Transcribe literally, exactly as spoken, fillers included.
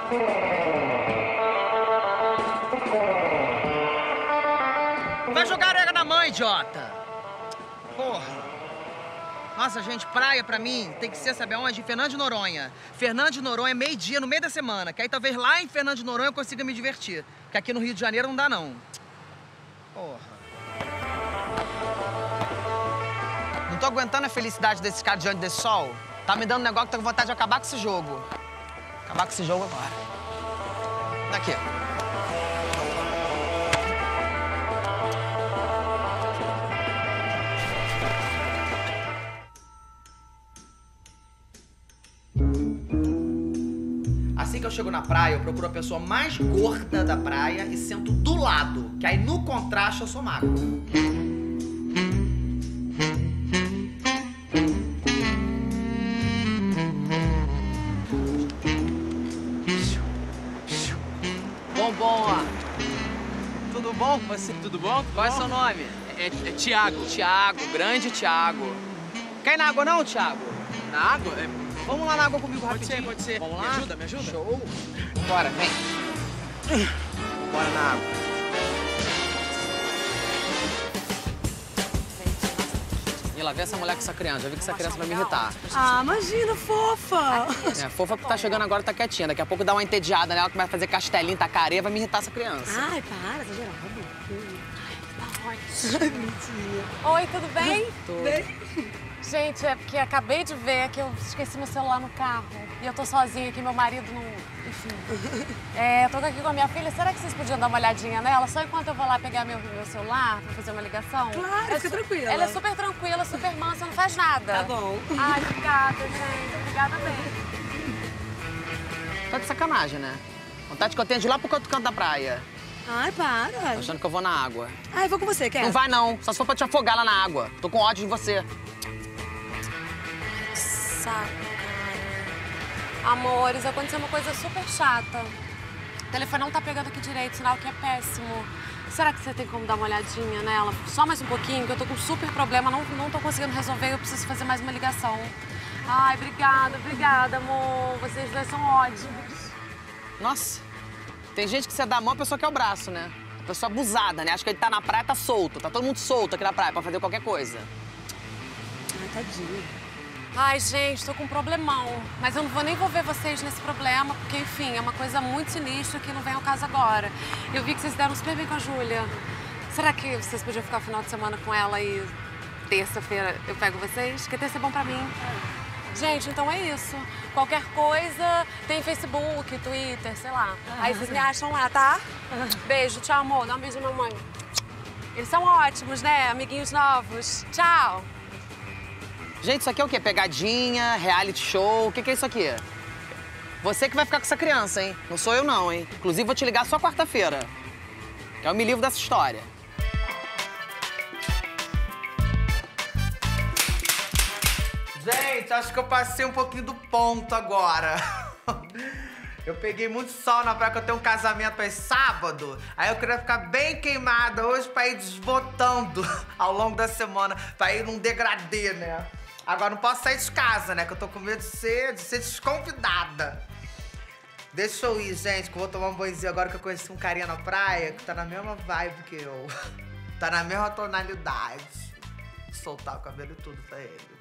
Vai jogar areia na mãe, idiota! Porra! Nossa, gente, praia pra mim tem que ser, sabe aonde? Em Fernando de Noronha. Fernando de Noronha, meio-dia, no meio da semana. Que aí talvez lá em Fernando de Noronha eu consiga me divertir. Que aqui no Rio de Janeiro não dá, não. Porra. Não tô aguentando a felicidade desse cara diante desse sol. Tá me dando um negócio que tô com vontade de acabar com esse jogo. Acabar com esse jogo agora. Daqui. Assim que eu chego na praia, eu procuro a pessoa mais gorda da praia e sento do lado, que aí no contraste eu sou magro. Bom, bom, ó. Tudo bom com você? Tudo bom? Qual é o seu nome? É, é Thiago. Thiago, grande Thiago. Quer ir na água não, Thiago? Na água? É... Vamos lá na água comigo Pode rapidinho. ser, pode ser. Vamos lá? Me ajuda, me ajuda. Show. Bora, vem. Bora na água. Mila, vê essa mulher com essa criança. Já vi que essa criança vai me irritar. Ah, imagina, fofa. É, fofa porque tá chegando agora, tá quietinha. Daqui a pouco dá uma entediada nela, que vai fazer castelinho, tacar areia, vai me irritar essa criança. Ai, para, exagerado. Tá ótimo. Ai, bonitinha. Oi, tudo bem? Tudo. Bem? Gente, é porque acabei de ver que eu esqueci meu celular no carro. E eu tô sozinha aqui, meu marido não... Enfim. É, eu tô aqui com a minha filha. Será que vocês podiam dar uma olhadinha nela? Só enquanto eu vou lá pegar meu, meu celular pra fazer uma ligação? Claro, é fica tranquila. Ela é super tranquila, super mansa, não faz nada. Tá bom. Ai, obrigada, gente. Obrigada mesmo. Tá de sacanagem, né? Vontade que eu tenho de ir lá pro outro canto da praia. Ai, para. Tô achando que eu vou na água. Ai, vou com você, quer? Não vai, não. Só se for pra te afogar lá na água. Tô com ódio de você. Saco, cara. Amores, aconteceu uma coisa super chata. O telefone não tá pegando aqui direito, sinal que é péssimo. Será que você tem como dar uma olhadinha nela? Só mais um pouquinho, que eu tô com um super problema, não, não tô conseguindo resolver, eu preciso fazer mais uma ligação. Ai, obrigada, obrigada, amor. Vocês dois são ótimos. Nossa, tem gente que você dá a mão, a pessoa quer o braço, né? A pessoa abusada, né? Acho que ele tá na praia, tá solto. Tá todo mundo solto aqui na praia pra fazer qualquer coisa. Ai, tadinho. Ai, gente, tô com um problemão. Mas eu não vou nem envolver vocês nesse problema, porque, enfim, é uma coisa muito sinistra que não vem ao caso agora. Eu vi que vocês deram super bem com a Júlia. Será que vocês podiam ficar o final de semana com ela e terça-feira eu pego vocês? Porque terça é bom pra mim. Gente, então é isso. Qualquer coisa, tem Facebook, Twitter, sei lá. Aí vocês me acham lá, tá? Beijo, tchau, amor. Dá um beijo na mamãe. Eles são ótimos, né? Amiguinhos novos. Tchau. Gente, isso aqui é o quê? Pegadinha, reality show? O que, que é isso aqui? Você que vai ficar com essa criança, hein? Não sou eu, não, hein? Inclusive, vou te ligar só quarta-feira. Que eu me livro dessa história. Gente, acho que eu passei um pouquinho do ponto agora. Eu peguei muito sol na praia, que eu tenho um casamento pra esse sábado. Aí eu queria ficar bem queimada hoje pra ir desbotando ao longo da semana, pra ir num degradê, né? Agora não posso sair de casa, né? Que eu tô com medo de ser, de ser desconvidada. Deixa eu ir, gente, que eu vou tomar um banhozinho agora que eu conheci um carinha na praia que tá na mesma vibe que eu. Tá na mesma tonalidade. Vou soltar o cabelo e tudo pra ele.